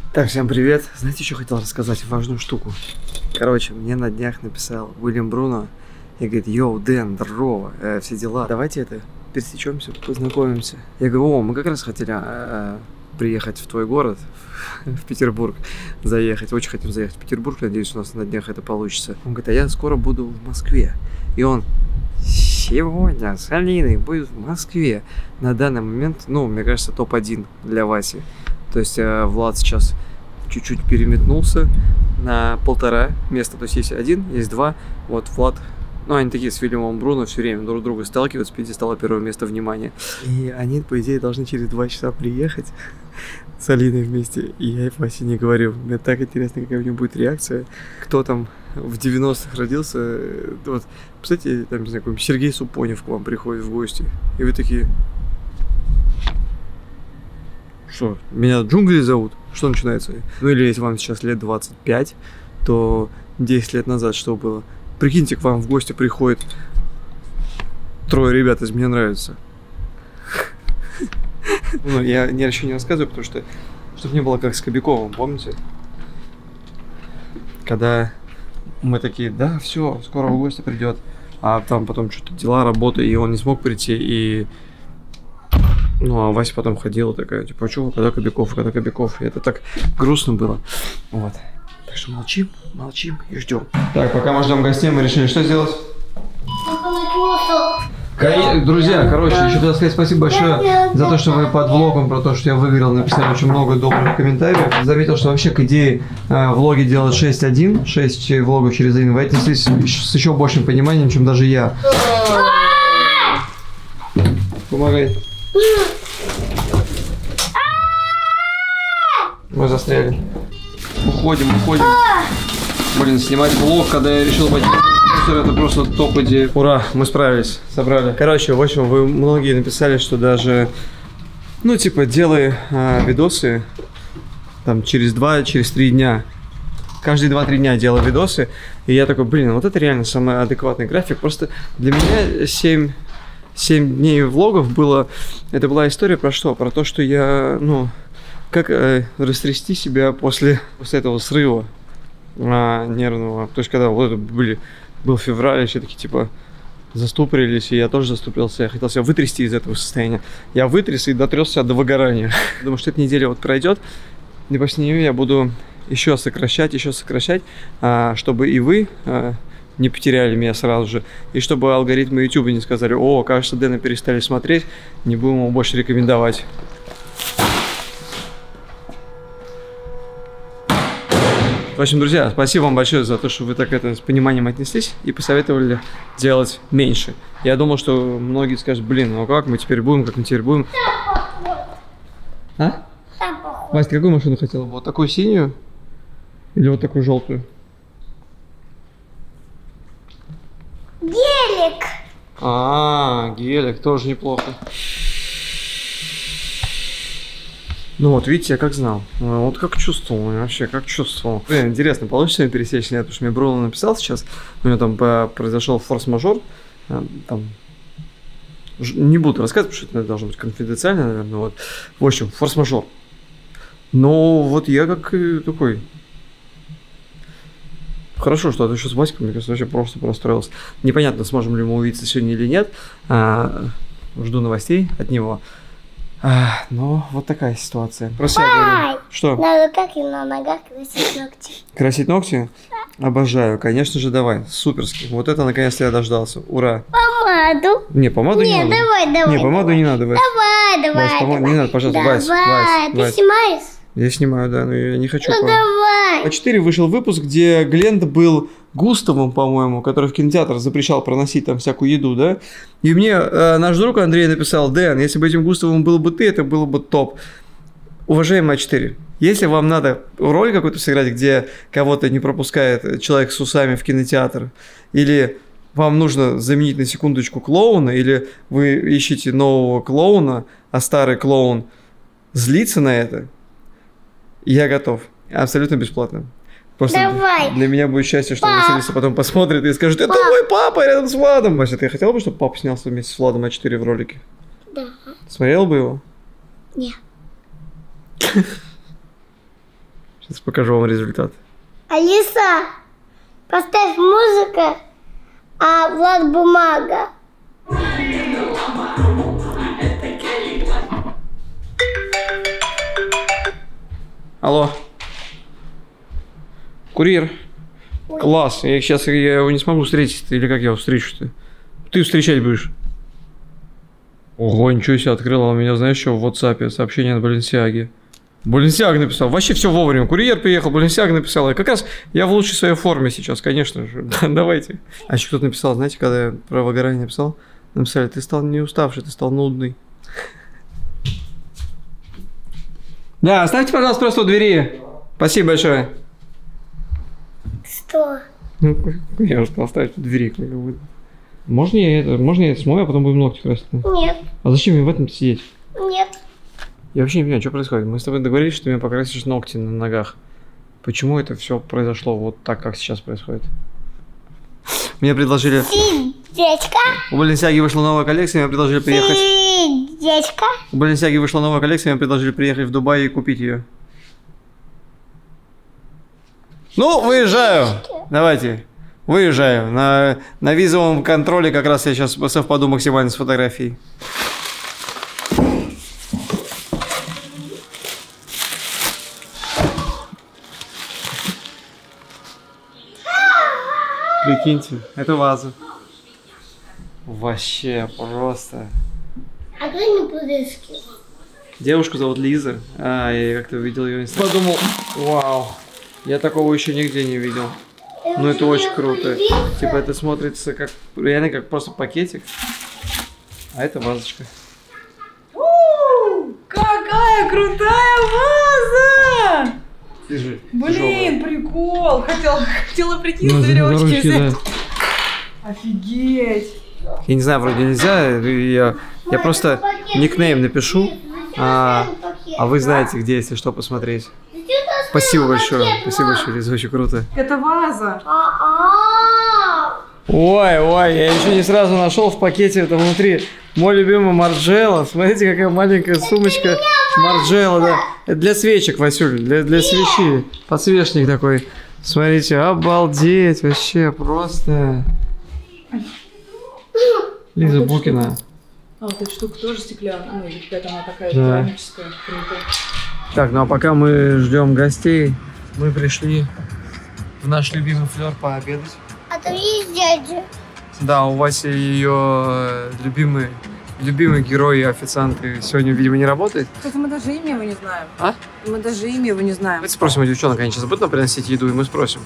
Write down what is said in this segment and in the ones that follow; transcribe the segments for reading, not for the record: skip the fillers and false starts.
Так, всем привет. Знаете, что хотел рассказать? Важную штуку. Короче, мне на днях написал Уильям Бруно и говорит: йоу, Дэн, здорово, все дела. Давайте пересечемся, познакомимся. Я говорю: о, мы как раз хотели приехать в твой город, в Петербург, заехать. Очень хотим заехать в Петербург, надеюсь, у нас на днях это получится. Он говорит: а я скоро буду в Москве. И он сегодня с Алиной будет в Москве. На данный момент, ну, мне кажется, топ-1 для Васи. То есть Влад сейчас чуть-чуть переметнулся на 1,5 места. То есть есть 1, есть 2. Вот Влад, ну они такие с Уильямом Бруно все время друг друга сталкиваются, пьедестала первого места внимания. И они, по идее, должны через 2 часа приехать с Алиной вместе. И я Васе не говорю. Мне так интересно, какая у него будет реакция. Кто там в 90-х родился. Вот, кстати, там, не знаю, Сергей Супонев к вам приходит в гости. И вы такие: что, меня джунгли зовут? Что начинается? Ну или если вам сейчас лет 25, то 10 лет назад что было? Прикиньте, к вам в гости приходит 3 ребят из «Мне нравится». Ну, я еще не рассказываю, потому что, чтобы не было как с Кобяковым, помните? Когда мы такие: да, все, скоро в гости придет, а там потом что-то дела, работа, и он не смог прийти, и... Ну, а Вася потом ходила такая, типа: а что, когда Кобяков, когда Кобяков? И это так грустно было. Вот. Так что молчим и ждем. Так, пока мы ждем гостей, мы решили что сделать? Друзья, короче, еще хотел сказать спасибо большое за то, что вы под влогом про то, что я выиграл, написали очень много добрых комментариев. Заметил, что вообще к идее влоги делать 6 влогов через один. Вы отнеслись с еще большим пониманием, чем даже я. Помогай. Мы застряли. Уходим. Блин, снимать влог, когда я решил пойти в мусор, это просто топ идея. Ура, мы справились, собрали. Короче, в общем, вы многие написали, что даже, ну, типа, делай видосы там через 3 дня. Каждые 2-3 дня делаю видосы. И я такой: блин, вот это реально самый адекватный график. Просто для меня 7 дней влогов было. Это была история про что? Про то, что я, ну, как растрясти себя после этого срыва нервного. То есть, когда вот это был февраль, все такие типа заступорились, и я тоже заступился. Я хотел себя вытрясти из этого состояния. Я вытряс и дотрясся до выгорания. Думаю, что эта неделя вот пройдет, и после нее я буду еще сокращать, чтобы и вы не потеряли меня сразу же, и чтобы алгоритмы YouTube не сказали: о, кажется, Дэна перестали смотреть, не будем его больше рекомендовать. В общем, друзья, спасибо вам большое за то, что вы так с пониманием отнеслись и посоветовали делать меньше. Я думал, что многие скажут: блин, ну как мы теперь будем, А? Вась, ты какую машину хотела? Вот такую синюю или вот такую желтую? Гелик. Гелик, тоже неплохо. Ну вот, видите, я как знал. Вот как чувствовал, вообще, как чувствовал. Блин, интересно, получится мне пересечь? Нет, потому что мне Бруно написал сейчас, у него там произошел форс-мажор. Там... Не буду рассказывать, потому что это должно быть конфиденциально, наверное. Вот. В общем, форс-мажор. Но вот я как такой... Хорошо, что это еще с Васькой, мне кажется, вообще просто расстроился. Непонятно, сможем ли мы увидеться сегодня или нет. Жду новостей от него. Но вот такая ситуация. Просто я говорю, что? Надо как и на ногах красить ногти. Красить ногти? Обожаю, конечно же, давай, суперски. Вот это наконец-то я дождался, ура. Помаду? Не, помаду не надо. Давай. Не, помаду не надо, Вась. Давай. Не надо, пожалуйста, Вась. Ты снимаешь? Я снимаю, да, но я не хочу. Ну давай. По 4 вышел выпуск, где Глент был Густавом, по-моему, который в кинотеатр запрещал проносить там всякую еду, да? И мне наш друг Андрей написал: Дэн, если бы этим Густавом был бы ты, это было бы топ. Уважаемый А4, если вам надо роль какую-то сыграть, где кого-то не пропускает человек с усами в кинотеатр, или вам нужно заменить на секундочку клоуна, или вы ищете нового клоуна, а старый клоун злится на это, я готов. Абсолютно бесплатно. Просто давай. Для меня будет счастье, что Василиса потом посмотрит и скажет: это мой папа рядом с Владом. Вася, ты хотел бы, чтобы папа снялся вместе с Владом А4 в ролике? Да. Смотрел бы его? Нет. Сейчас покажу вам результат. Алиса, поставь музыку, а Влад бумага. Алло. Курьер. Ой. Класс. Я его не смогу встретить. Или как я его встречу-то? Ты встречать будешь? Ого, ничего себе, открыла у меня, знаешь, что в WhatsApp сообщение от Баленсиаги. Баленсиаг написал. Вообще все вовремя. Курьер приехал, Баленсиаг написал. И как раз я в лучшей своей форме сейчас, конечно же. Давайте. А еще кто-то написал, знаете, когда я про выгорание написал, написали, ты стал не уставший, ты стал нудный. Да, оставьте, пожалуйста, просто у двери. Спасибо большое. Что? Ну, я уже сказал, оставить у двери. Можно я это смою, а потом будем ногти красить? Нет. А зачем мне в этом сидеть? Нет. Я вообще не понимаю, что происходит. Мы с тобой договорились, что ты мне покрасишь ногти на ногах. Почему это все произошло вот так, как сейчас происходит? Мне предложили... Дядька. У Баленсиаги вышла новая коллекция, мне предложили приехать... Дядька. У Баленсиаги вышла новая коллекция, мне предложили приехать в Дубай и купить ее. Ну, выезжаю. Давайте. Выезжаю. На визовом контроле как раз я сейчас совпаду максимально с фотографией. Прикиньте, это ваза. Вообще просто. А кто не подыскивал? Девушку зовут Лиза. А, я как-то видел ее инстаграм. Подумал, вау, я такого еще нигде не видел. Ну это очень круто. Типа это смотрится как реально как просто пакетик. А это вазочка. Какая крутая ваза! Держи. Блин, прикол! Хотела прийти Ну, с веревочки ручки, взять. да. Офигеть! Я не знаю, вроде нельзя. Я просто никнейм напишу. А вы знаете, где, если что, посмотреть. Спасибо большое. Спасибо большое, Лиза, очень круто. Это ваза. Ой, я еще не сразу нашел в пакете это внутри. Мой любимый Марджелло. Смотрите, какая маленькая сумочка Марджелло, да. Это для свечек, Васюль, для свечи. Подсвечник такой. Смотрите, обалдеть, вообще просто. Лиза Букина. А, вот эта штука тоже стеклянная. Ну, или какая-то она такая Да. керамическая. Круто. Так, ну а пока мы ждем гостей, мы пришли в наш любимый флёр пообедать. А там есть дядя. Да, у Васи ее любимый герой и официант сегодня, видимо, не работает. Кстати, мы даже имя его не знаем. А? Мы даже имя его не знаем. Давайте спросим у девчонок, они сейчас будут нам приносить еду, и мы спросим.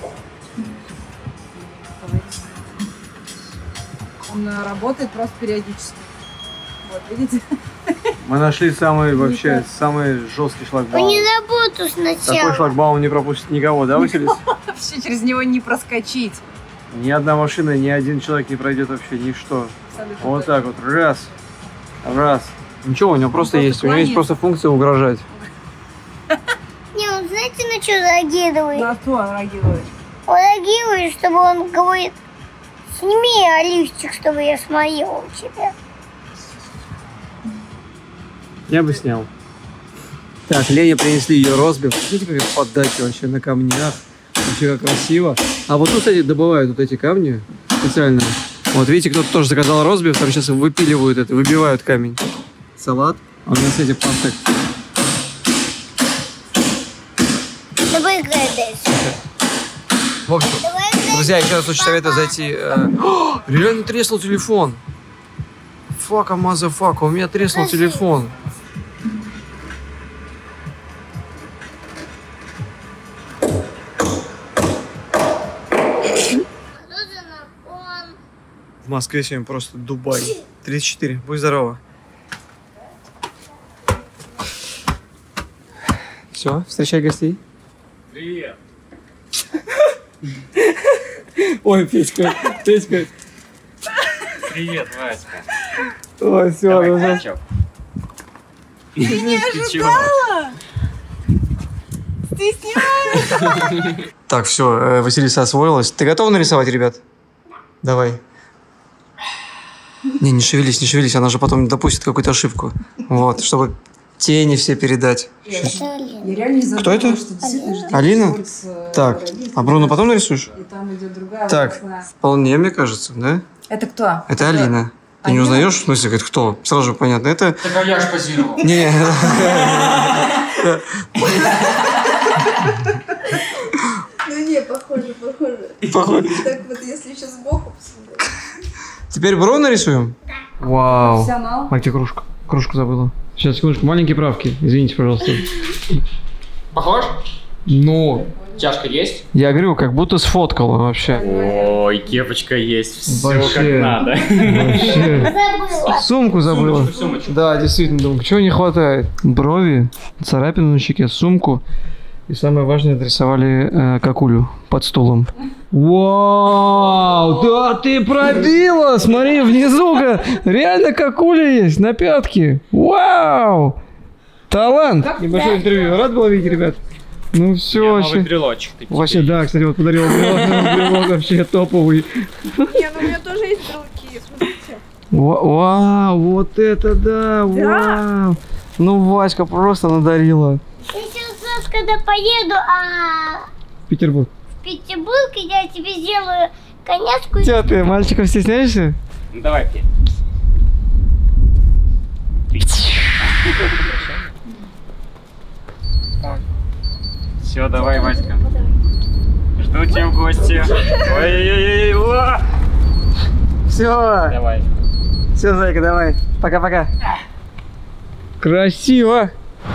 Он работает просто периодически. Вот, видите? Мы нашли самый жесткий Он шлагбаум. не на работу Такой сначала. шлагбаум не пропустит никого, да, Василис? Вообще через него не проскочить. Ни одна машина, ни один человек не пройдет вообще ничто. Абсолютно Вот точно. так вот, раз. Ничего, у него просто есть, у него есть просто функция угрожать. Не, он знаете, на что реагирует? На что он реагирует? Он реагирует, чтобы он говорит, сними оливчик, чтобы я смотрел у тебя. Я бы снял. Так, Лене принесли ее розбив. Смотрите, как поддача вообще на камнях. Вообще как красиво. А вот тут, кстати, добывают вот эти камни специально. Вот видите, кто-то тоже заказал розбив, там сейчас выпиливают это, выбивают камень. Салат. А у меня, кстати, паста. Давай играй дальше. В общем, Давай играй. друзья, еще раз очень советую зайти. О, реально треснул телефон. Фака, мазафака, у меня треснул телефон. В Москве сегодня просто Дубай. 34. Будь здорова. Все, встречай гостей. Привет. Ой, Петька. Привет, Васька. Ой, все, Давай качок. Ты чего? Стесняюсь. Так, все, Василиса освоилась. Ты готова нарисовать, ребят? Давай. Не шевелись, она же потом допустит какую-то ошибку. Вот, чтобы тени все передать. Я реально не забыла, Кто это? что действительно ждите Алина? с Так, родителями. а Бруно потом нарисуешь? И там идет другая Так, волосная. вполне, мне кажется, да? Это кто? Это Алина. Ты не Алина? узнаешь? В смысле, говорит, кто? Сразу же понятно. Это... Так а я ж позировал. Не. Ну не, похоже. Похоже. Так вот, если еще сбоку посмотреть. Теперь Бруно нарисуем? Вау. Профессионал. А где кружка? Кружку забыла. Сейчас, секундочку, маленькие правки. Извините, пожалуйста. Похож? Ну, Чашка есть? я говорю, как будто сфоткала вообще. Ой, кепочка есть. Все Вообще. как надо. Вообще. Забыла. Сумку забыла. Сумочку. Да, действительно, думаю, чего не хватает? Брови, царапину на щеке, сумку. И самое важное, отрисовали какулю под стулом. Вау! Да ты пробила! Смотри, внизу реально какуля есть на пятке. Вау! Талант! Небольшое интервью. Рад был видеть, ребят? Ну все, вообще. брелочек. Вообще, да, кстати, вот подарил брелок вообще топовый. Не, ну у меня тоже есть брелки, смотрите. Вау, вот это да, вау. Ну, Васька просто надарила. Я сейчас, когда поеду В Петербург. в Петербург, я тебе сделаю коняшку. Че ты, мальчиков стесняешься? Ну давай, пей. Все, давай, Васька. Жду тебя в гости. Ой-ой-ой, о! Все, Давай. все, зайка, давай. Пока-пока. Красиво.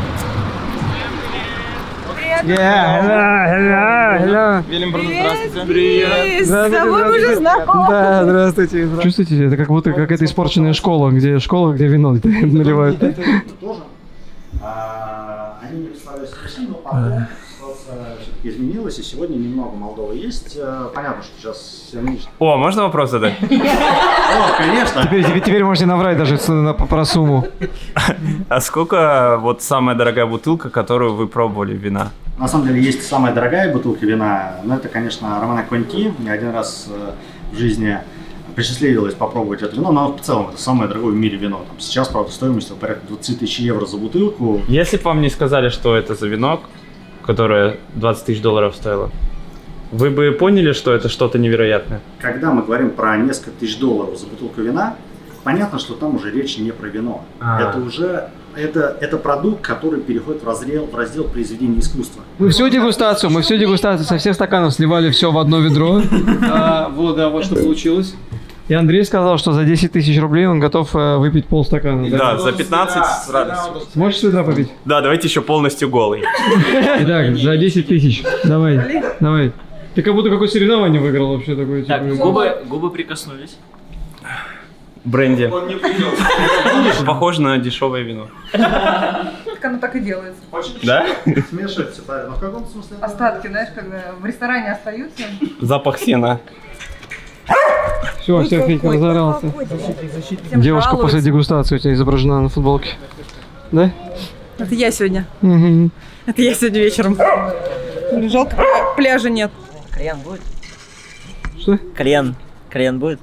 Велимбрун, здравствуйте. Привет. С тобой мы уже знакомы. Да, здравствуйте. Чувствуете, это как будто какая-то испорченная школа, где вино наливают. Тоже. Они не представляют Россию, но потом ситуация все-таки изменилась, и сегодня немного Молдовы есть. Понятно, что сейчас все нынешние... О, можно вопрос задать? О, конечно! Теперь можете наврать даже про сумму. А сколько вот самая дорогая бутылка, которую вы пробовали вина? На самом деле есть самая дорогая бутылка вина, но это, конечно, Романа Конти. Мне один раз в жизни посчастливилось попробовать это вино, но в целом это самое дорогое в мире вино. Там сейчас, правда, стоимость порядка 20 тысяч евро за бутылку. Если бы вам не сказали, что это за вино, которое 20 тысяч долларов стоило, вы бы поняли, что это что-то невероятное? Когда мы говорим про несколько тысяч долларов за бутылку вина, понятно, что там уже речь не про вино. Это уже это продукт, который переходит в раздел произведения искусства. Мы всю дегустацию со всех стаканов сливали все в одно ведро. Вот что получилось. И Андрей сказал, что за 10 тысяч рублей он готов выпить полстакана. Да, за 15 с радостью. Можешь сюда попить? Да, давайте еще полностью голый. Итак, за 10 тысяч. Давай. Ты как будто какое соревнование выиграл вообще такое. Так, губы прикоснулись. Бренди. Похоже на дешевое вино. Так оно так и делается. Да? Смешивать все правильно. Но в каком смысле? Остатки, знаешь, когда в ресторане остаются. Запах сена. Все, Федька разорался. Девушка после дегустации у тебя изображена на футболке. Да? Это я сегодня. Угу. Это я сегодня вечером. Жалко, пляжа нет. Кальян будет? Что? Кальян будет?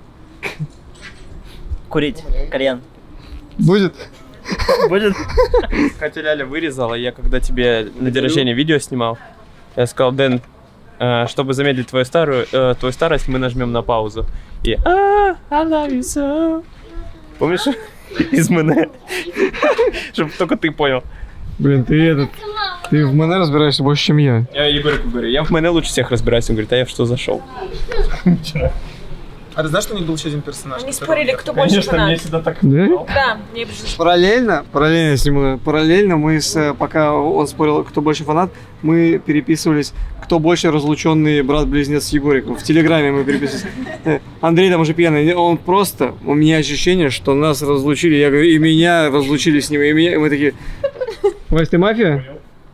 Курить кальян. Будет? Будет? Катя Ляля вырезала, я когда тебе на день рождения видео снимал, я сказал: Дэн, чтобы замедлить твою старость, мы нажмем на паузу. И I love you so. Помнишь? Из Мэне. Чтобы только ты понял. Блин, ты в Мэне разбираешься больше, чем я. Я Егорику говорю, я в Мэне лучше всех разбираюсь. Он говорит, а я в что зашел? А ты знаешь, что у них был еще один персонаж? Они спорили, кто больше Конечно, мне фанат. всегда так... Да? Да, мне Параллельно мы пока он спорил, кто больше фанат, мы переписывались, кто больше разлученный брат-близнец с Егориком. В Телеграме мы переписывались. Андрей там уже пьяный, он просто, у меня ощущение, что нас разлучили, я говорю, и меня разлучили с ним, и меня, и мы такие, Вась, ты мафия?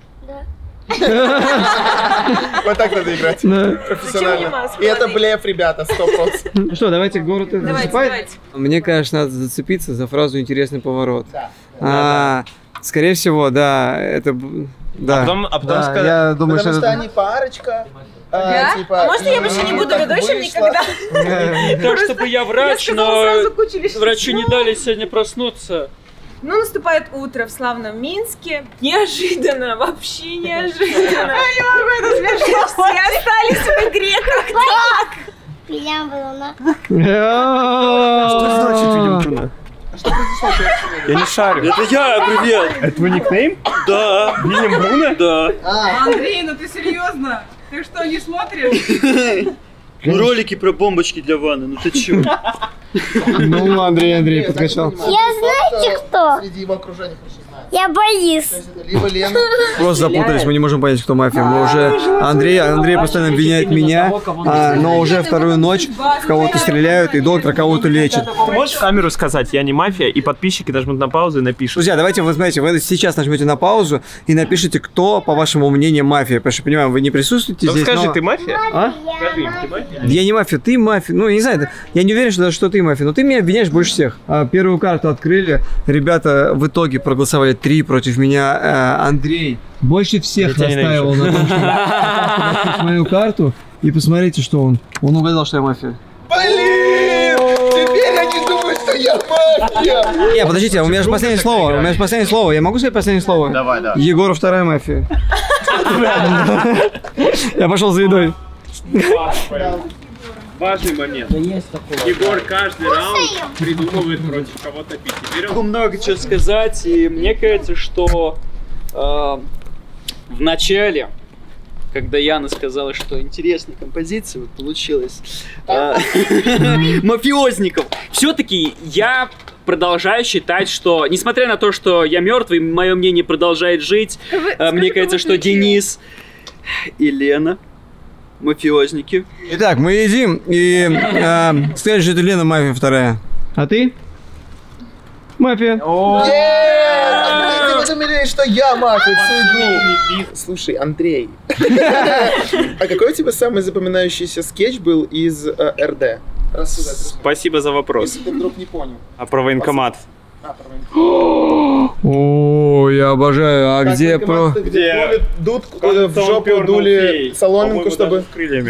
Вот так надо играть. Да. Профессионально. И это блеф, ребята, 100%. Ну что, давайте город Давайте. Мне кажется, надо зацепиться за фразу «интересный поворот». Скорее всего, да, это... Да. А потом Да, сказать... я думаю, Потому что это... они парочка. Да? Типа, А может, я больше не буду ведущим никогда? Не то чтобы я врач, Я сказала но сразу кучу лишних врачу не слов. дали сегодня проснуться. Ну, наступает утро в славном Минске. Неожиданно, вообще неожиданно. Я не могу, это смешно. Все остались в игре, как так? William Bruno. Что значит Вильям Бруно? Я не шарю. Это я, привет! Это твой никнейм? Да. Вильям Бруно? Да. Андрей, ну ты серьезно? Ты что, не смотришь? Ролики про бомбочки для ванны, ну ты чё? Ну, Андрей подкачал. Я знаете кто? Среди его окружения хорошо знаю. Я Борис. Либо Лена. Просто запутались, мы не можем понять, кто мафия. Мы уже... Андрей постоянно обвиняет меня, но уже вторую ночь в кого-то стреляют, и доктор кого-то лечит. Ты можешь в камеру сказать, я не мафия, и подписчики нажмут на паузу и напишут. Друзья, давайте, вы знаете, вы сейчас нажмете на паузу и напишите, кто, по вашему мнению, мафия. Потому что, понимаем, вы не присутствуете Ну здесь, скажи, но... ты мафия? А? Скажи им, ты мафия? Я не мафия, ты мафия. Ну, я не знаю, я не уверен, что ты мафия, но ты меня обвиняешь больше всех. Первую карту открыли, ребята в итоге проголосовали 3 против меня. Андрей больше всех настаивал на том, что мою карту. И посмотрите, что он угадал, что я мафия. Блин! Теперь они думают, что я мафия! Не, подождите, у меня же последнее слово. Я могу сказать последнее слово? Давай, да. Егору вторая мафия. Я пошел за едой. Важный момент. Егор каждый раунд придумывает против кого-то пить. Теперь он... Могу много чего сказать, и мне кажется, что в начале, когда Яна сказала, что интересная композиция вот получилась, мафиозников, все-таки я продолжаю считать, что, несмотря на то, что я мертвый, мое мнение продолжает жить, мне кажется, что Денис и Лена мафиозники. Итак, мы едим, и сказали, что это Лена мафия вторая. А ты? Мафия. Нет! Андрей, ты думали, что я мафия всю игру? Слушай, Андрей, а какой у тебя самый запоминающийся скетч был из РД? Рассказать. Спасибо за вопрос. Если ты вдруг не понял. А про военкомат? О, я обожаю. А где про... Где дудку в жопу дули соломинку, чтобы... крыльями.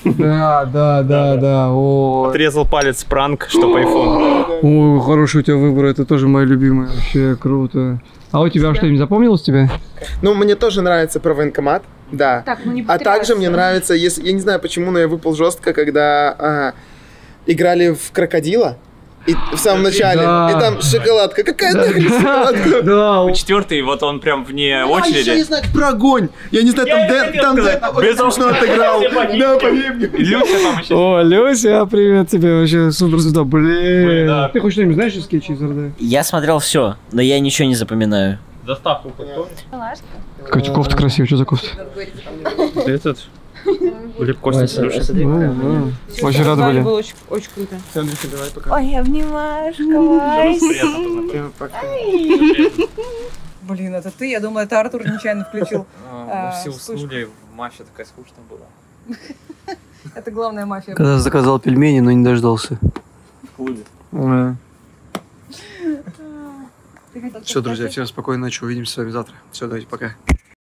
Да. О, Отрезал палец пранк, что по айфону. о, хороший у тебя выбор. Это тоже моя любимая. Вообще круто. А у тебя что-нибудь запомнилось тебе? Ну, мне тоже нравится про военкомат, да. Так, ну не А также мне нравится, если я не знаю почему, но я выпал жестко, когда играли в крокодила. И в самом начале. Да. И там шоколадка. Какая нахрен шоколадка? Да. Четвертый, вот он прям вне А еще не очереди. знать про огонь. Я не знаю, там Дэн очень смешно отыграл. Да, поверь мне. Люся там еще. О, Люся, привет тебе. Вообще супер звезда. Блин. Да. Ты хоть что-нибудь знаешь из скетчей из РД? Я смотрел все, но я ничего не запоминаю. Заставку подготовь. Какая кофта красивая, что за кофта? Этот. Лепкости слушай. Очень рады были. Было очень круто. Андрюха, давай пока. Ой, обнимашка, Вася. Блин, это ты? Я думала, это Артур нечаянно включил. Мы все уснули, мафия такая скучная была. Это главная мафия. Когда заказал пельмени, но не дождался. В клубе. Все, друзья, всем спокойной ночи. Увидимся с вами завтра. Все, давайте, пока.